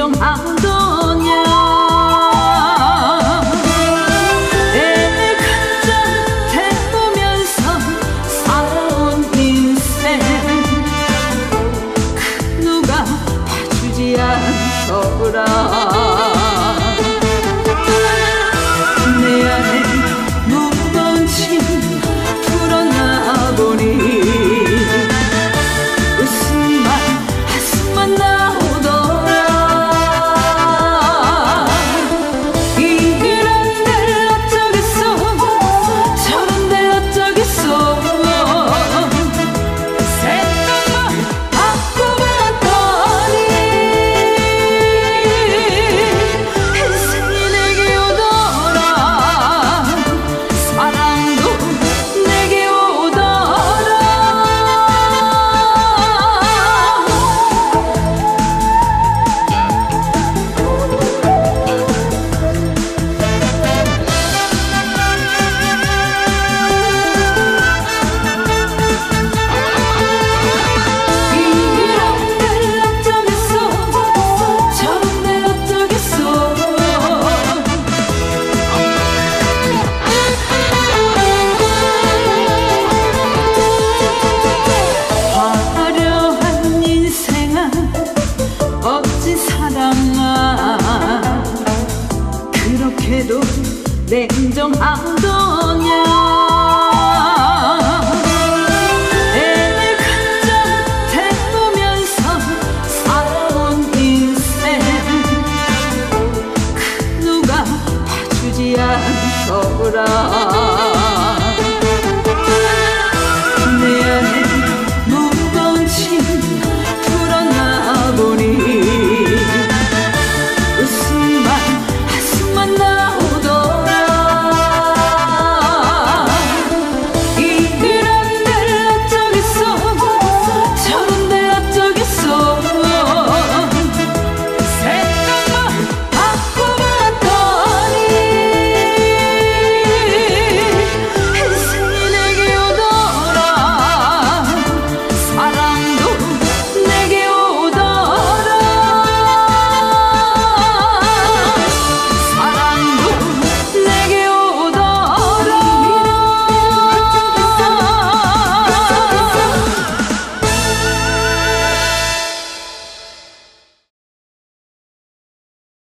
냉정하더냐. 내 간장 태우면서 살아온 인생 그 누가 봐주지 않더라. 내 안에 무거운 짐 풀어나 보니 웃음만 한숨만 나오더라. 이런데 어쩌겠어 저런데 어쩌겠어 생각만 바꿔봤더니 인생이 내게 오더라. 사랑도 내게 오더라. 이런데 어쩌겠어 저런데 어쩌겠어 화려한 인생아 멋진 사랑아 그렇게도 냉정한